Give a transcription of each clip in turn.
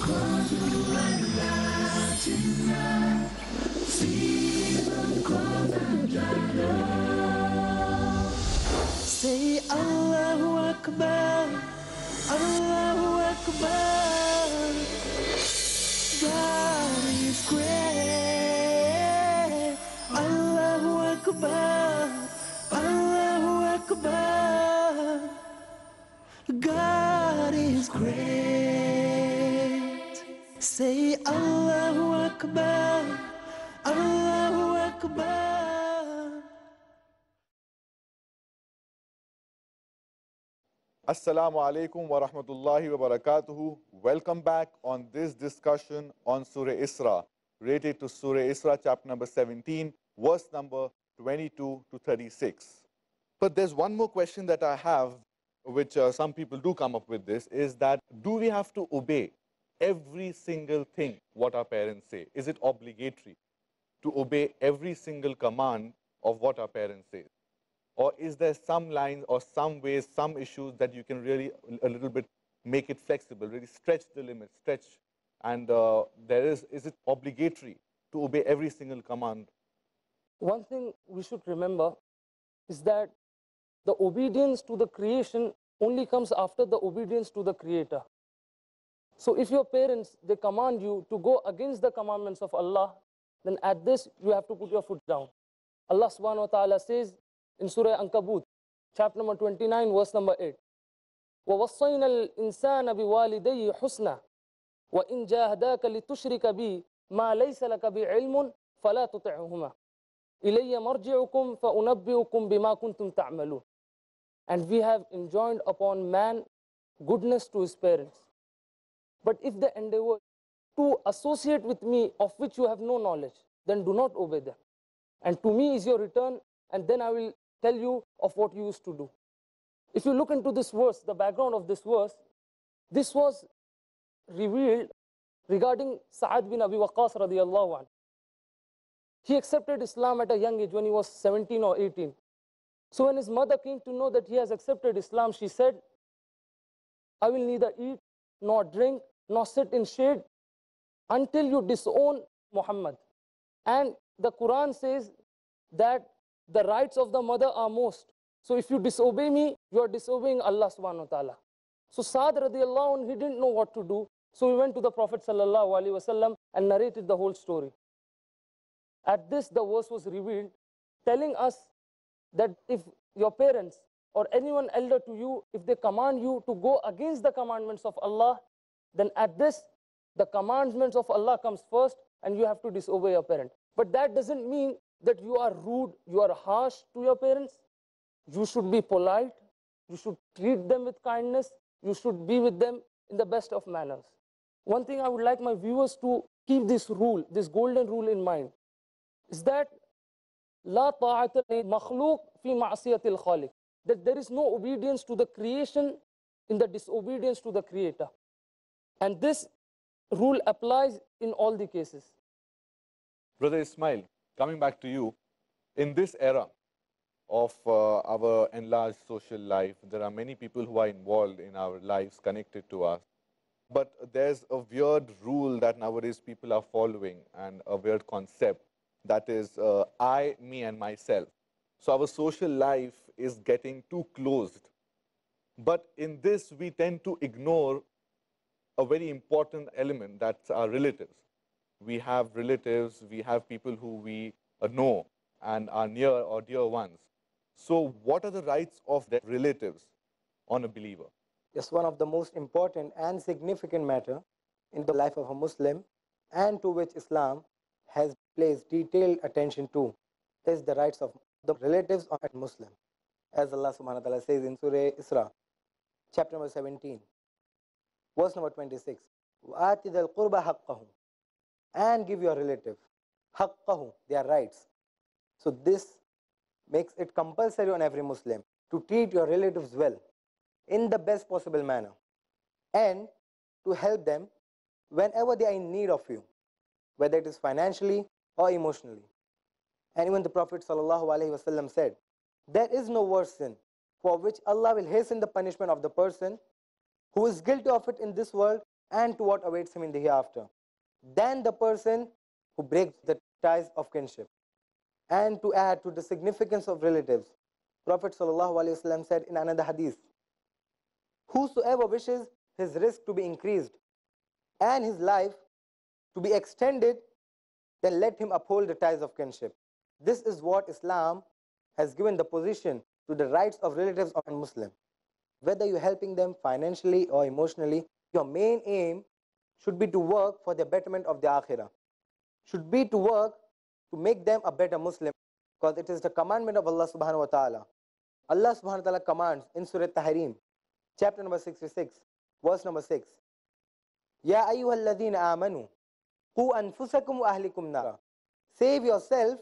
Say Allahu Akbar, Allahu Akbar. God is great. Allahu Akbar, Allahu Akbar. God is great. Say Allahu Akbar, Allahu Akbar. Assalamu alaikum wa rahmatullahi wa barakatuhu. Welcome back on this discussion on Surah Isra, related to Surah Isra, chapter number 17, verse number 22 to 36. But there's one more question that I have, which some people do come up with this, is that do we have to obey every single thing what our parents say? Is it obligatory to obey every single command of what our parents say? Or is there some lines or some ways, some issues that you can really a little bit make it flexible, really stretch the limit, stretch, and is it obligatory to obey every single command? One thing we should remember is that the obedience to the creation only comes after the obedience to the Creator. So if your parents, they command you to go against the commandments of Allah, then at this you have to put your foot down. Allah subhanahu wa ta'ala says in Surah Ankabut, chapter number 29, verse number 8, وَوَصَّيْنَا الْإِنسَانَ بِوَالِدَيْهِ حُسْنًا وَإِنْ جَاهَدَاكَ لِتُشْرِكَ بِي مَا لَيْسَ لَكَ بِعِلْمٌ فَلَا تُطِعْهُمَا إِلَيَّ مَرْجِعُكُمْ فَأُنَبِّئُكُمْ بِمَا كُنْتُمْ تَعْمَلُونَ. And we have enjoined upon man goodness to his parents. But if they endeavor to associate with me of which you have no knowledge, then do not obey them. And to me is your return, and then I will tell you of what you used to do. If you look into this verse, the background of this verse, this was revealed regarding Sa'ad bin Abi Waqqas radiyallahu anhu. He accepted Islam at a young age when he was 17 or 18. So when his mother came to know that he has accepted Islam, she said, I will neither eat, nor drink, nor sit in shade until you disown Muhammad. And the Quran says that the rights of the mother are most. So if you disobey me, you are disobeying Allah subhanahu wa ta'ala. So Sa'ad radiallahu anhu, he didn't know what to do. So he went to the Prophet sallallahu alaihi wasallam and narrated the whole story. At this, the verse was revealed, telling us that if your parents or anyone elder to you, if they command you to go against the commandments of Allah, then at this, the commandments of Allah comes first and you have to disobey your parent. But that doesn't mean that you are rude, you are harsh to your parents. You should be polite, you should treat them with kindness, you should be with them in the best of manners. One thing I would like my viewers to keep this rule, this golden rule in mind, is that لا طاعة لمخلوق في معصية الخالق, that there is no obedience to the creation in the disobedience to the Creator. And this rule applies in all the cases. Brother Ismail, coming back to you, in this era of our enlarged social life, there are many people who are involved in our lives, connected to us. But there's a weird rule that nowadays people are following, and a weird concept, that is I, me, and myself. So our social life is getting too closed. But in this, we tend to ignore a very important element, that's our relatives. We have relatives, we have people who we know and are near or dear ones. So what are the rights of the relatives on a believer? Yes, one of the most important and significant matter in the life of a Muslim, and to which Islam has placed detailed attention to, is the rights of the relatives of a Muslim. As Allah subhanahu wa ta'ala says in Surah Isra, chapter number 17, verse number 26, وَآتِ ذَا الْقُرْبَ حَقَّهُ, and give your relative حَقَّهُ, their rights. So this makes it compulsory on every Muslim to treat your relatives well, in the best possible manner, and to help them whenever they are in need of you, whether it is financially or emotionally. And even the Prophet ﷺ said, there is no worse sin for which Allah will hasten the punishment of the person who is guilty of it in this world and to what awaits him in the hereafter than the person who breaks the ties of kinship. And to add to the significance of relatives, Prophet ﷺ said in another hadith, whosoever wishes his risk to be increased and his life to be extended, then let him uphold the ties of kinship. This is what Islam has given the position to the rights of relatives of a Muslim. Whether you're helping them financially or emotionally, your main aim should be to work for the betterment of the akhirah, should be to work to make them a better Muslim, because it is the commandment of Allah subhanahu wa ta'ala. Allah subhanahu wa ta'ala commands in Surah Tahrim, chapter number 66, verse number 6, Ya ayyuhalladhina amanu, qu anfusakum wa ahlikum nara. Save yourself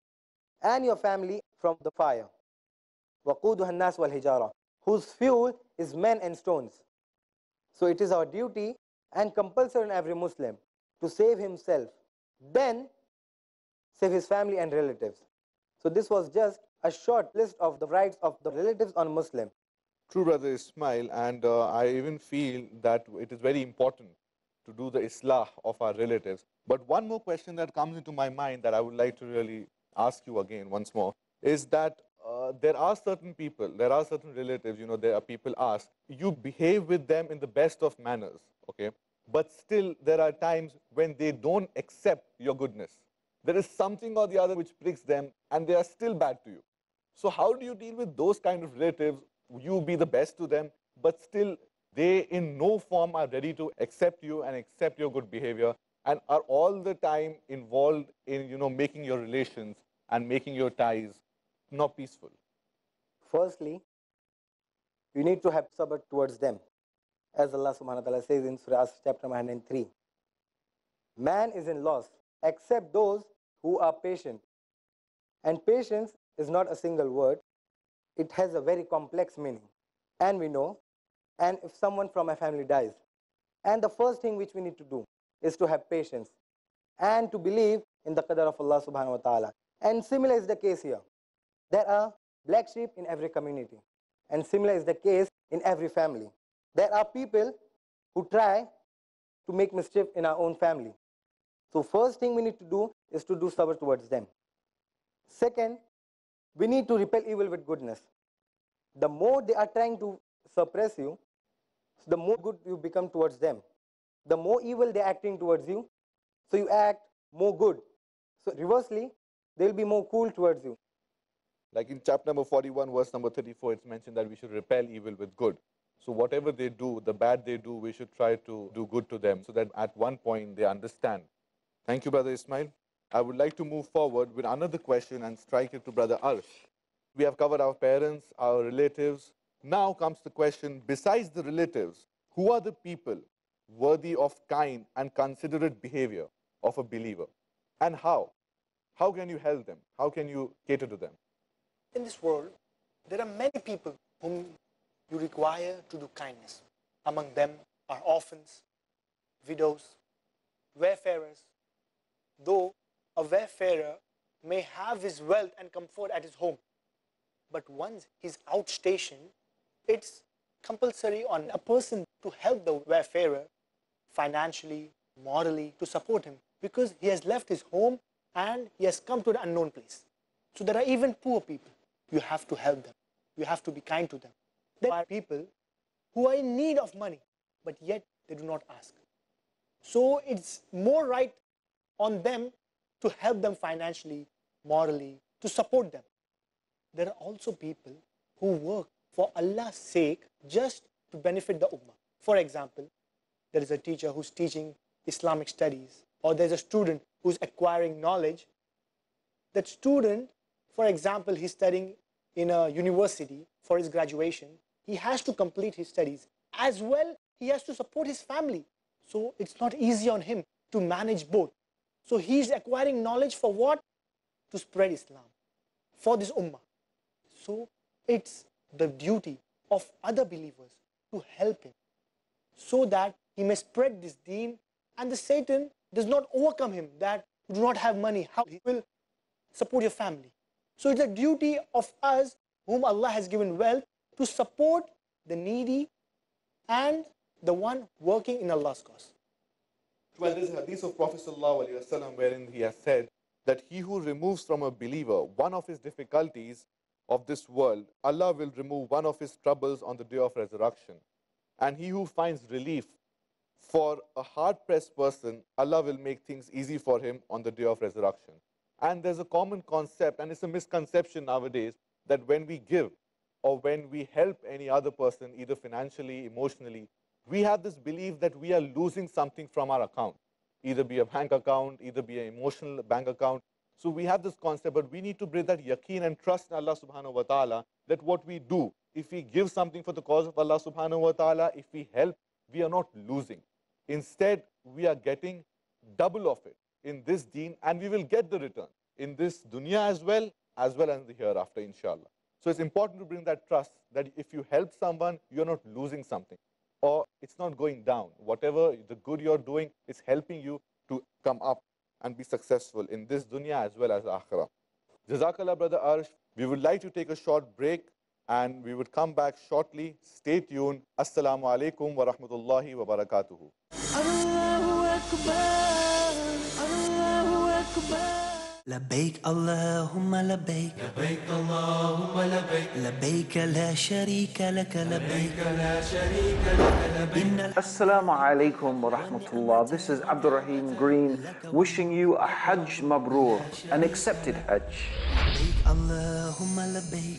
and your family from the fire. وَقُودُهَا النَّاسُ وَالْحِجَارَةُ, whose fuel is men and stones. So it is our duty and compulsory on every Muslim to save himself, then save his family and relatives. So this was just a short list of the rights of the relatives on Muslim. True, Brother Ismail, and I even feel that it is very important to do the islah of our relatives. But one more question that comes into my mind that I would like to really ask you again once more is that there are certain people, there are certain relatives, there are people ask, you behave with them in the best of manners, okay? But still there are times when they don't accept your goodness. There is something or the other which pricks them and they are still bad to you. So how do you deal with those kind of relatives? You be the best to them, but still they in no form are ready to accept you and accept your good behavior and are all the time involved in, making your relations and making your ties not peaceful. Firstly, you need to have sabr towards them. As Allah subhanahu wa ta'ala says in Surah As chapter 103, man is in loss except those who are patient. And patience is not a single word. It has a very complex meaning. And we know, and if someone from my family dies, and the first thing which we need to do is to have patience and to believe in the qadar of Allah subhanahu wa ta'ala. And similar is the case here. There are black sheep in every community. And similar is the case in every family. There are people who try to make mischief in our own family. So first thing we need to do is to do sabr towards them. Second, we need to repel evil with goodness. The more they are trying to suppress you, the more good you become towards them. The more evil they are acting towards you, so you act more good. So reversely, they will be more cool towards you. Like in chapter number 41, verse number 34, it's mentioned that we should repel evil with good. So whatever they do, the bad they do, we should try to do good to them so that at one point they understand. Thank you, Brother Ismail. I would like to move forward with another question and strike it to Brother Arsh. We have covered our parents, our relatives. Now comes the question, besides the relatives, who are the people worthy of kind and considerate behavior of a believer? And how? How can you help them? How can you cater to them? In this world, there are many people whom you require to do kindness. Among them are orphans, widows, wayfarers. Though a wayfarer may have his wealth and comfort at his home, but once he's outstationed, it's compulsory on a person to help the wayfarer financially, morally, to support him, because he has left his home and he has come to an unknown place. So there are even poor people. You have to help them. You have to be kind to them. There are people who are in need of money, but yet they do not ask. So it's more right on them to help them financially, morally, to support them. There are also people who work for Allah's sake just to benefit the ummah. For example, there is a teacher who's teaching Islamic studies, or there's a student who's acquiring knowledge. That student, for example, he's studying in a university for his graduation. He has to complete his studies. As well, he has to support his family. So it's not easy on him to manage both. So he's acquiring knowledge for what? To spread Islam, for this ummah. So it's the duty of other believers to help him so that he may spread this deen and the Satan does not overcome him, that you do not have money, how he will support your family. So it's a duty of us whom Allah has given wealth to support the needy and the one working in Allah's cause. Well, there's a hadith of Prophet ﷺ wherein he has said that he who removes from a believer one of his difficulties of this world, Allah will remove one of his troubles on the day of resurrection. And he who finds relief for a hard-pressed person, Allah will make things easy for him on the day of resurrection. And there's a common concept, and it's a misconception nowadays, that when we give or when we help any other person, either financially, emotionally, we have this belief that we are losing something from our account, either be a bank account, either be an emotional bank account. So we have this concept, but we need to bring that yaqeen and trust in Allah subhanahu wa ta'ala that what we do, if we give something for the cause of Allah subhanahu wa ta'ala, if we help, we are not losing. Instead, we are getting double of it in this deen, and we will get the return in this dunya as well as in the hereafter, inshallah. So it's important to bring that trust that if you help someone, you're not losing something, or it's not going down. Whatever the good you're doing is helping you to come up and be successful in this dunya as well as akhirah. Jazakallah, Brother Arsh. We would like to take a short break and we would come back shortly. Stay tuned. Assalamu alaikum wa rahmatullahi wa barakatuhu. Allahu Akbar, Allahu Akbar. لبيك اللهم لبيك لبيك اللهم لبيك لبيك لا شريك لك لبيك لا شريك لك لبيك. Assalamu alaikum wa rahmatullah. This is Abdul Rahim Green wishing you a Hajj Mabrur, an accepted Hajj. لبيك اللهم لبيك.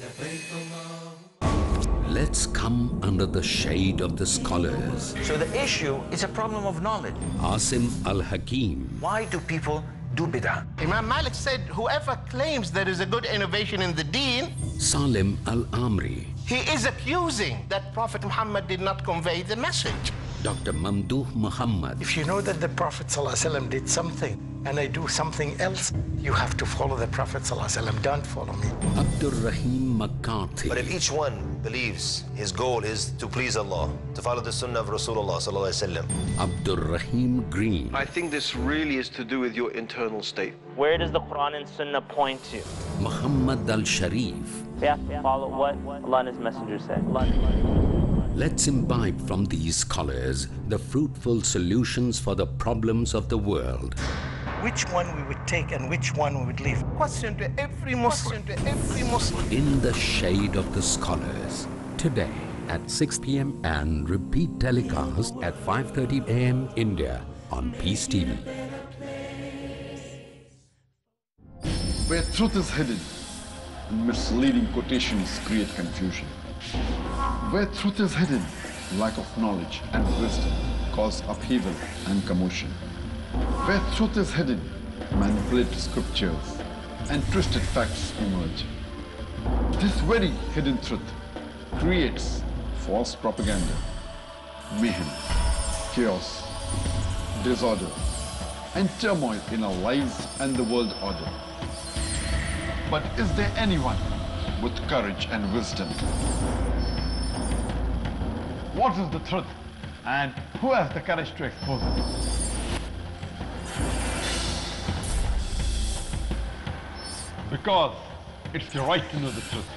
Let's come under the shade of the scholars. So the issue is a problem of knowledge. Asim Al-Hakim. Why do people do bid'ah? Imam Malik said, whoever claims there is a good innovation in the deen, Salim Al-Amri. he is accusing that Prophet Muhammad did not convey the message. Dr. Mamdouh Muhammad. If you know that the Prophet ﷺ did something and I do something else, you have to follow the Prophet ﷺ. Don't follow me. Abdul Rahim McCarthy. But if each one believes his goal is to please Allah, to follow the sunnah of Rasulullah sallallahu Abdul Rahim Green. I think this really is to do with your internal state. Where does the Quran and Sunnah point to? Muhammad Al-Sharif. We have to follow what Allah and His Messenger said. Let's imbibe from these scholars the fruitful solutions for the problems of the world. Which one we would take and which one we would leave? Question to every Muslim, In the shade of the scholars. Today at 6 p.m. and repeat telecast at 5:30 a.m. India on Peace TV. Where truth is hidden, misleading quotations create confusion. Where truth is hidden, lack of knowledge and wisdom cause upheaval and commotion. Where truth is hidden, manipulated scriptures and twisted facts emerge. This very hidden truth creates false propaganda, mayhem, chaos, disorder, and turmoil in our lives and the world order. But is there anyone with courage and wisdom? What is the truth and who has the courage to expose it? Because it's your right to know the truth.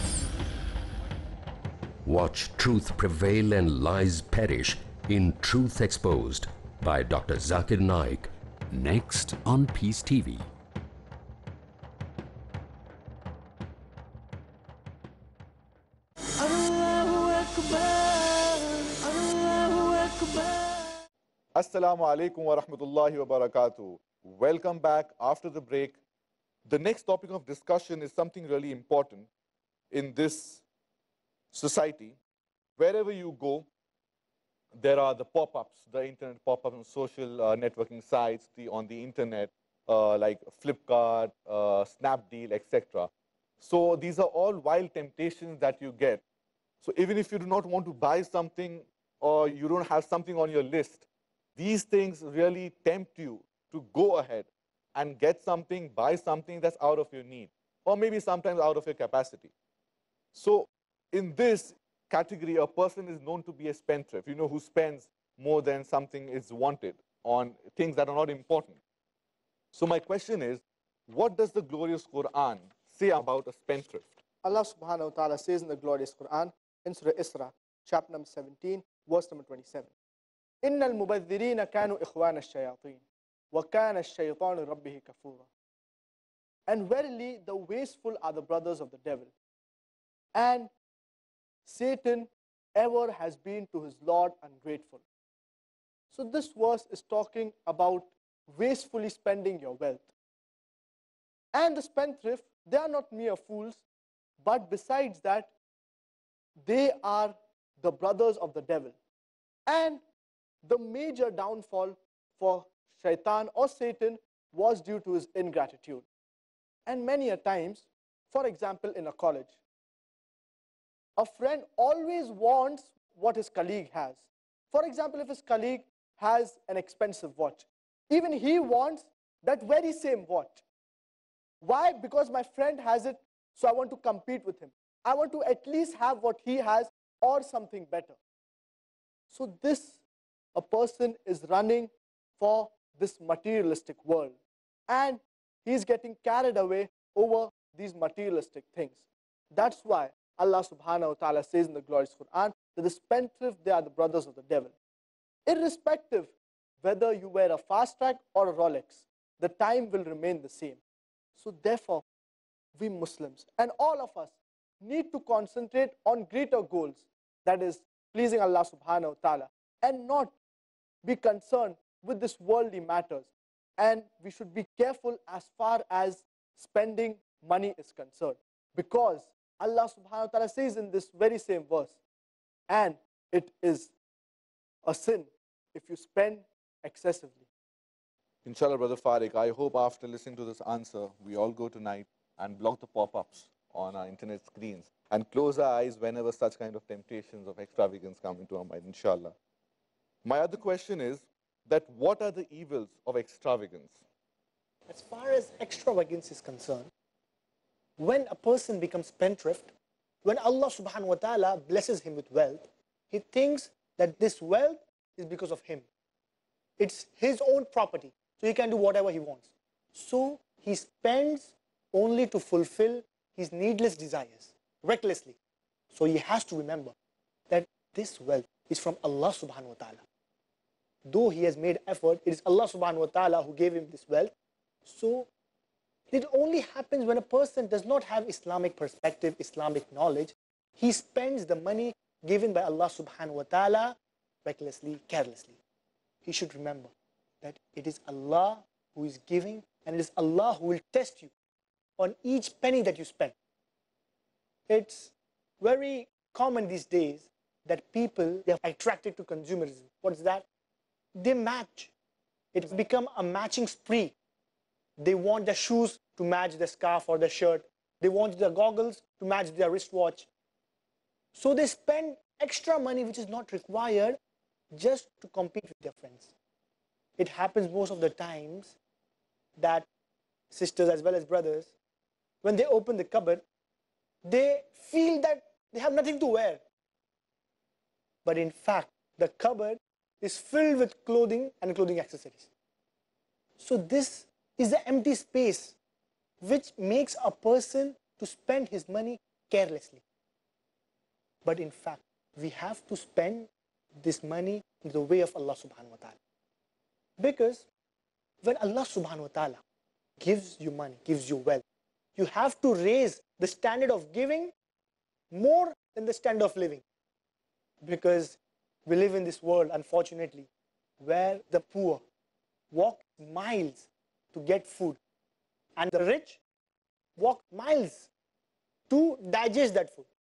Watch truth prevail and lies perish in Truth Exposed by Dr. Zakir Naik. Next on Peace TV. Assalamu alaikum wa rahmatullahi wa barakatuh. Welcome back after the break. The next topic of discussion is something really important in this society. Wherever you go, there are the pop-ups, the internet pop-ups on social networking sites, on the internet, like Flipkart, Snapdeal, etc. So these are all wild temptations that you get. So even if you do not want to buy something or you don't have something on your list, these things really tempt you to go ahead and get something, buy something that's out of your need, or maybe sometimes out of your capacity. So in this category, a person is known to be a spendthrift, who spends more than something is wanted on things that are not important. So my question is, what does the glorious Quran say about a spendthrift? Allah subhanahu wa ta'ala says in the glorious Quran, in Surah Isra, chapter number 17, verse number 27. إِنَّ الْمُبَذِّرِينَ كَانُوا إِخْوَانَ الشَّيَاطِينَ وَكَانَ الشَّيْطَانُ رَبِّهِ كَفُورًا. And verily the wasteful are the brothers of the devil, and Satan ever has been to his Lord ungrateful. So this verse is talking about wastefully spending your wealth. And the spendthrift, they are not mere fools, but besides that, they are the brothers of the devil. And the major downfall for Shaitan or Satan was due to his ingratitude. And many a times, for example, in a college, a friend always wants what his colleague has. For example, if his colleague has an expensive watch, even he wants that very same watch. Why? Because my friend has it, so I want to compete with him. I want to at least have what he has or something better. So this, a person is running for this materialistic world, and he's getting carried away over these materialistic things. That's why Allah subhanahu wa ta'ala says in the glorious Quran that the spendthrift, they are the brothers of the devil. Irrespective whether you wear a fast track or a Rolex, the time will remain the same. So therefore, we Muslims and all of us need to concentrate on greater goals, that is pleasing Allah subhanahu wa ta'ala, and not be concerned with this worldly matters. And we should be careful as far as spending money is concerned, because Allah subhanahu wa ta'ala says in this very same verse, and it is a sin if you spend excessively. Inshallah, Brother Farooq, I hope after listening to this answer, we all go tonight and block the pop-ups on our internet screens and close our eyes whenever such kind of temptations of extravagance come into our mind, inshallah. My other question is that what are the evils of extravagance? As far as extravagance is concerned, when a person becomes spendthrift, when Allah subhanahu wa ta'ala blesses him with wealth, he thinks that this wealth is because of him. It's his own property, so he can do whatever he wants. So he spends only to fulfill his needless desires, recklessly. So he has to remember that this wealth is from Allah subhanahu wa ta'ala. Though he has made effort, it is Allah subhanahu wa ta'ala who gave him this wealth. So it only happens when a person does not have Islamic perspective, Islamic knowledge. He spends the money given by Allah subhanahu wa ta'ala recklessly, carelessly. He should remember that it is Allah who is giving, and it is Allah who will test you on each penny that you spend. It's very common these days that people, they are attracted to consumerism. What is that? They match. It's become a matching spree. They want the shoes to match the scarf or the shirt. They want the goggles to match their wristwatch. So they spend extra money which is not required just to compete with their friends. It happens most of the times that sisters as well as brothers, when they open the cupboard, they feel that they have nothing to wear. But in fact, the cupboard is filled with clothing and clothing accessories. So this is the empty space which makes a person to spend his money carelessly. But in fact, we have to spend this money in the way of Allah subhanahu wa ta'ala. Because when Allah subhanahu wa ta'ala gives you money, gives you wealth, you have to raise the standard of giving more than the standard of living. Because we live in this world, unfortunately, where the poor walk miles to get food, and the rich walk miles to digest that food.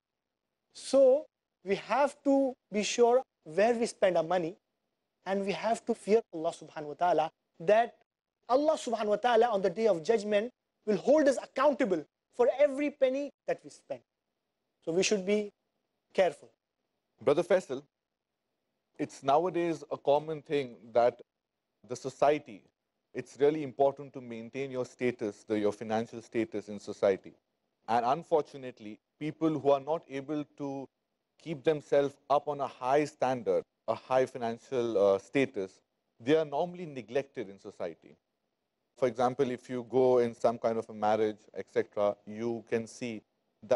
So we have to be sure where we spend our money, and we have to fear Allah subhanahu wa ta'ala, that Allah subhanahu wa ta'ala on the day of judgment will hold us accountable for every penny that we spend. So we should be careful. Brother Faisal, it's nowadays a common thing that the society, it's really important to maintain your status, your financial status in society. And unfortunately, people who are not able to keep themselves up on a high standard, a high financial status, they are normally neglected in society. For example, if you go in some kind of a marriage, etc., you can see that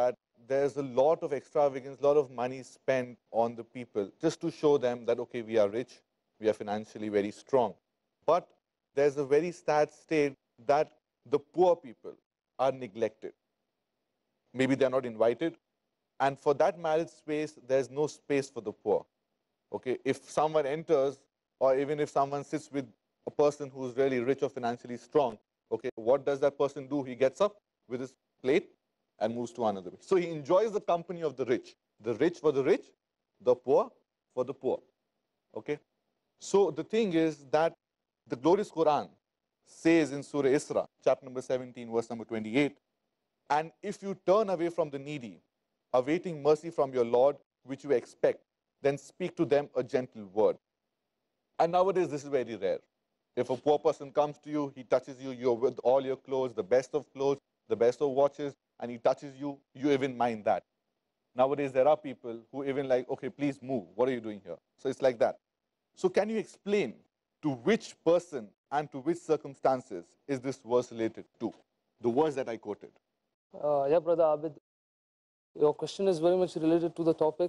there's a lot of extravagance, a lot of money spent on the people just to show them that, okay, we are rich, we are financially very strong. But there's a very sad state that the poor people are neglected. Maybe they're not invited. And for that marriage space, there's no space for the poor. Okay, if someone enters, or even if someone sits with a person who's really rich or financially strong, okay, what does that person do? He gets up with his plate and moves to another. So he enjoys the company of the rich for the rich, the poor for the poor. Okay, so the thing is that the glorious Quran says in Surah Isra, chapter number 17, verse number 28, and if you turn away from the needy, awaiting mercy from your Lord, which you expect, then speak to them a gentle word. And nowadays, this is very rare. If a poor person comes to you, he touches you, you're with all your clothes, the best of clothes, the best of watches, and he touches you, you even mind that. Nowadays, there are people who even like, okay, please move. What are you doing here? So it's like that. So can you explain to which person and to which circumstances is this verse related to? The verse that I quoted. Yeah, Brother Abid, your question is very much related to the topic.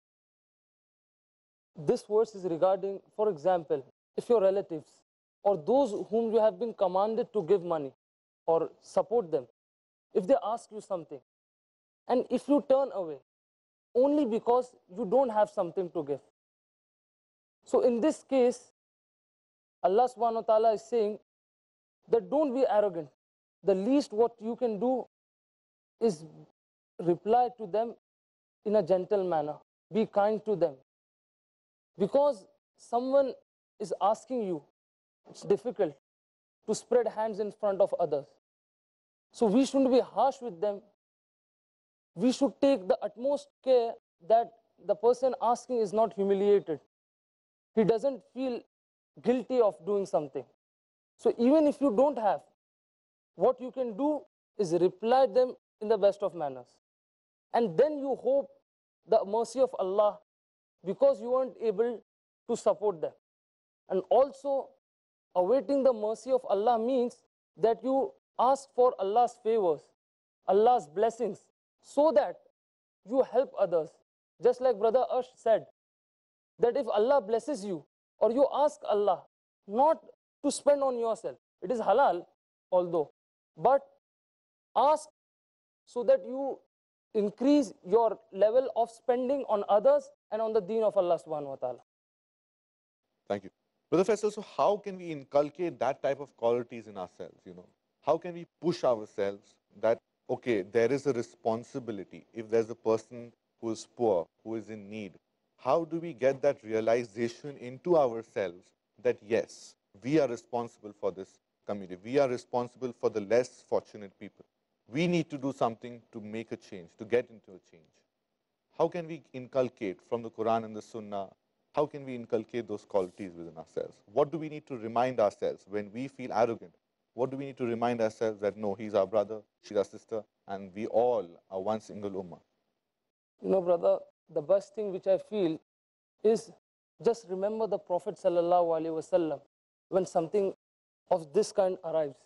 This verse is regarding, for example, if your relatives or those whom you have been commanded to give money or support them, if they ask you something, and if you turn away only because you don't have something to give. So in this case, Allah subhanahu wa ta'ala is saying that don't be arrogant. The least what you can do is reply to them in a gentle manner. Be kind to them. Because someone is asking you, it's difficult to spread hands in front of others. So we shouldn't be harsh with them. We should take the utmost care that the person asking is not humiliated. He doesn't feel guilty of doing something. So even if you don't have, what you can do is reply them in the best of manners. And then you hope the mercy of Allah because you weren't able to support them. And also, awaiting the mercy of Allah means that you ask for Allah's favors, Allah's blessings, so that you help others. Just like Brother Ash said, that if Allah blesses you, or you ask Allah not to spend on yourself, it is halal, although, but ask so that you increase your level of spending on others and on the deen of Allah subhanahu wa ta'ala. Thank you. Brother Faisal, so how can we inculcate that type of qualities in ourselves, How can we push ourselves that, okay, there is a responsibility. If there's a person who is poor, who is in need, how do we get that realization into ourselves that, yes, we are responsible for this community. We are responsible for the less fortunate people. We need to do something to make a change, to get into a change. How can we inculcate from the Quran and the Sunnah, how can we inculcate those qualities within ourselves? What do we need to remind ourselves when we feel arrogant? What do we need to remind ourselves that, no, he's our brother, she's our sister, and we all are one single ummah? Brother, the best thing which I feel is just remember the Prophet ﷺ when something of this kind arrives.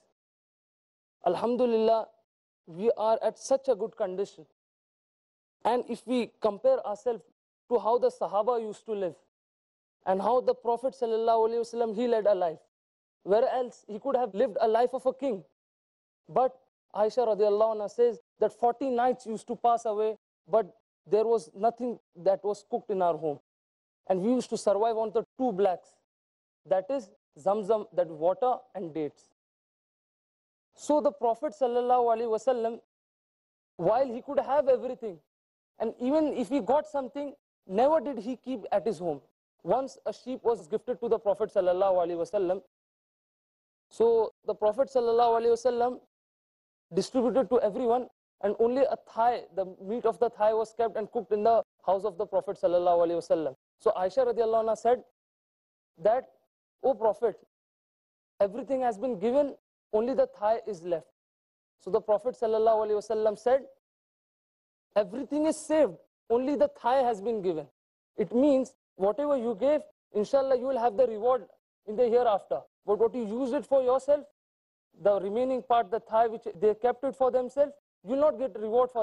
Alhamdulillah, we are at such a good condition. And if we compare ourselves to how the Sahaba used to live and how the Prophet ﷺ, he led a life, where else he could have lived a life of a king. But Aisha radiallahu anha says that 40 nights used to pass away, but there was nothing that was cooked in our home. And we used to survive on the two blacks, that is Zamzam, that water and dates. So the Prophet ﷺ, while he could have everything, and even if he got something, never did he keep at his home. Once a sheep was gifted to the Prophet ﷺ, so the Prophet ﷺ distributed to everyone, and only a thigh, the meat of the thigh was kept and cooked in the house of the Prophet ﷺ. So Aisha radiallahu anha said that, O Prophet, everything has been given, only the thigh is left. So the Prophet ﷺ said, everything is saved, only the thigh has been given. It means whatever you gave, inshallah you will have the reward in the hereafter. But what you used it for yourself, the remaining part, the thigh which they kept it for themselves, you will not get reward for that.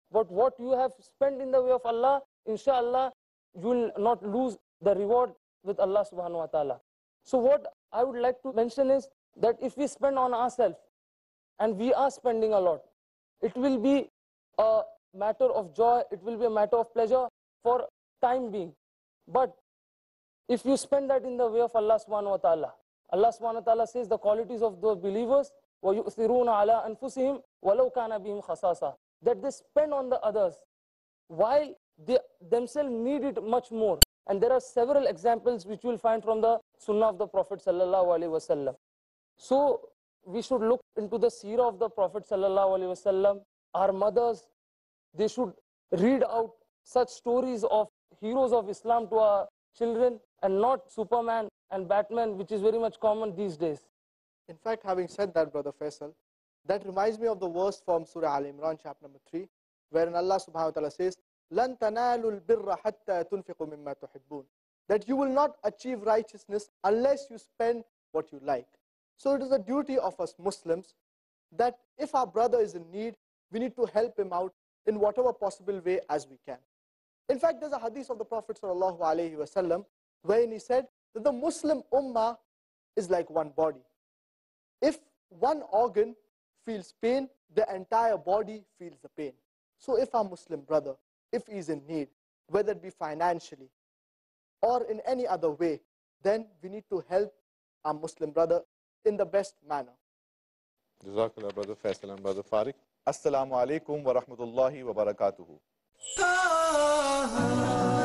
but what you have spent in the way of Allah, inshallah, you will not lose the reward with Allah subhanahu wa ta'ala. So what I would like to mention is that if we spend on ourselves, and we are spending a lot, it will be a matter of joy, it will be a matter of pleasure for time being. But if you spend that in the way of Allah subhanahu wa ta'ala, Allah subhanahu wa ta'ala says the qualities of those believers, وَيُؤْثِرُونَ عَلَىٰ أَنفُسِهِمْ وَلَوْ كَانَ بِهِمْ خَصَاصًا, that they spend on the others while they themselves need it much more. And there are several examples which you will find from the Sunnah of the Prophet sallallahu alaihi wasallam. So we should look into the seerah of the Prophet sallallahu alaihi wasallam. Our mothers, they should read out such stories of heroes of Islam to our children, and not Superman and Batman, which is very much common these days. In fact, having said that, Brother Faisal, that reminds me of the verse from Surah Al-Imran, chapter number 3, wherein Allah subhanahu wa ta'ala says, لَن تَنَالُوا الْبِرَّ حَتَّى تُنْفِقُوا مِمَّا تُحِبُّونَ, that you will not achieve righteousness unless you spend what you like. So it is a duty of us Muslims that if our brother is in need, we need to help him out in whatever possible way as we can. In fact, there's a hadith of the Prophet sallallahu alaihi wasallam wherein he said that the Muslim ummah is like one body. If one organ feels pain, the entire body feels the pain. So if our Muslim brother, if he's in need, whether it be financially or in any other way, then we need to help our Muslim brother in the best manner. Jazakallah, Brother Faisal and Brother Farik. Assalamu alaikum wa rahmatullahi wa barakatuhu.